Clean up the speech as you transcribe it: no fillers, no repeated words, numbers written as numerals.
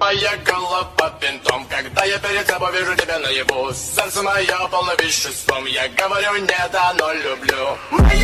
Моя голова винтом, когда я перед тобой вижу тебя наяву. Сердце мое полно веществом, я говорю нет, оно люблю. Моя